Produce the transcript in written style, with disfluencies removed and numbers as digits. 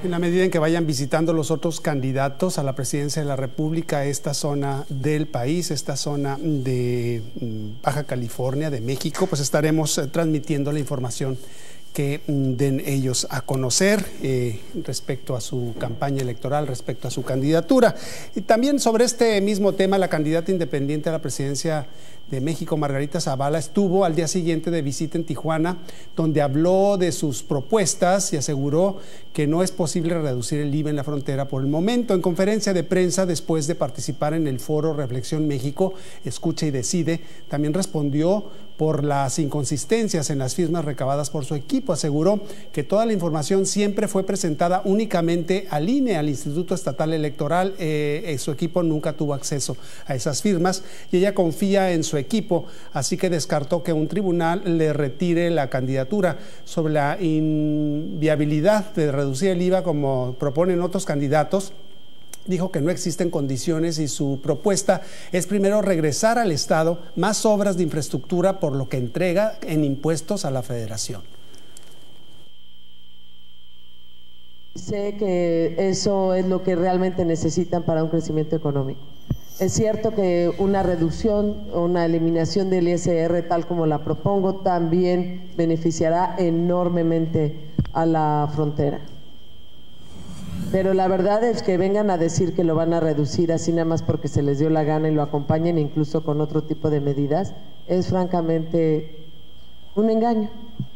En la medida en que vayan visitando los otros candidatos a la presidencia de la República, esta zona del país, esta zona de Baja California, de México, pues estaremos transmitiendo la información que den ellos a conocer respecto a su campaña electoral, respecto a su candidatura. Y también sobre este mismo tema, la candidata independiente a la presidencia de México, Margarita Zavala, estuvo al día siguiente de visita en Tijuana, donde habló de sus propuestas y aseguró que no es posible reducir el IVA en la frontera por el momento. En conferencia de prensa, después de participar en el foro Reflexión México, Escucha y Decide, también respondió por las inconsistencias en las firmas recabadas por su equipo. Aseguró que toda la información siempre fue presentada únicamente al INE, al Instituto Estatal Electoral. Su equipo nunca tuvo acceso a esas firmas y ella confía en su equipo, así que descartó que un tribunal le retire la candidatura. Sobre la inviabilidad de reducir el IVA como proponen otros candidatos, dijo que no existen condiciones y su propuesta es primero regresar al Estado más obras de infraestructura por lo que entrega en impuestos a la Federación. Sé que eso es lo que realmente necesitan para un crecimiento económico. Es cierto que una reducción o una eliminación del ISR tal como la propongo también beneficiará enormemente a la frontera. Pero la verdad es que vengan a decir que lo van a reducir así nada más porque se les dio la gana y lo acompañen incluso con otro tipo de medidas, es francamente un engaño.